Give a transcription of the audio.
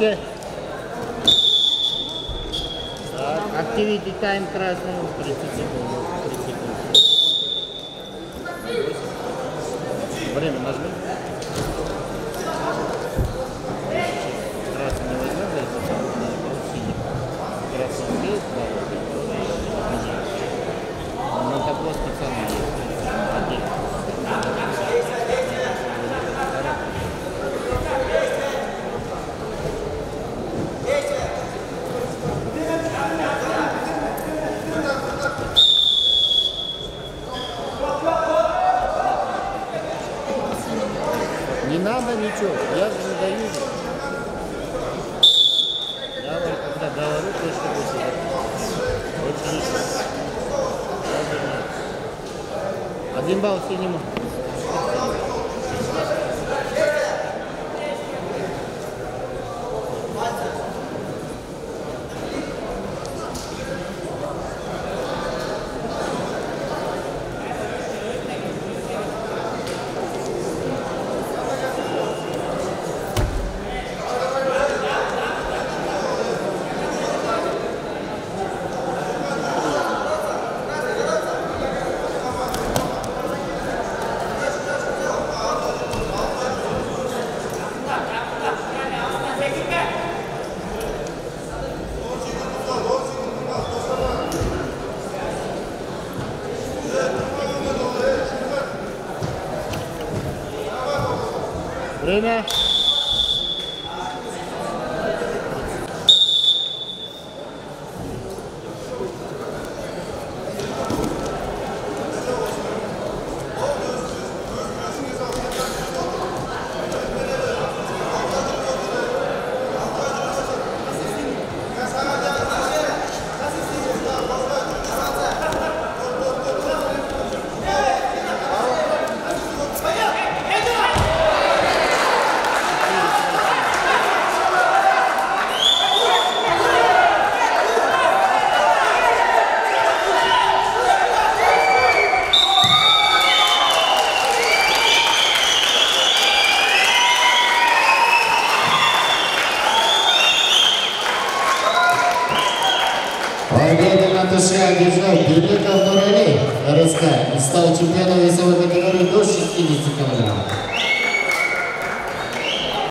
Руки. Так, activity time красный. 30 секунд. 30 секунд. Время нажми. Красный не возьмем, да, синий. Красный успеет, да. На табло специально есть. Не надо ничего, я же не даю. Давай, когда говорю, то что больше ничего. Один балл синему. Время. Победу над США одержал Беликов Нурали РСК и стал чемпионом весовой категории до 60 кг.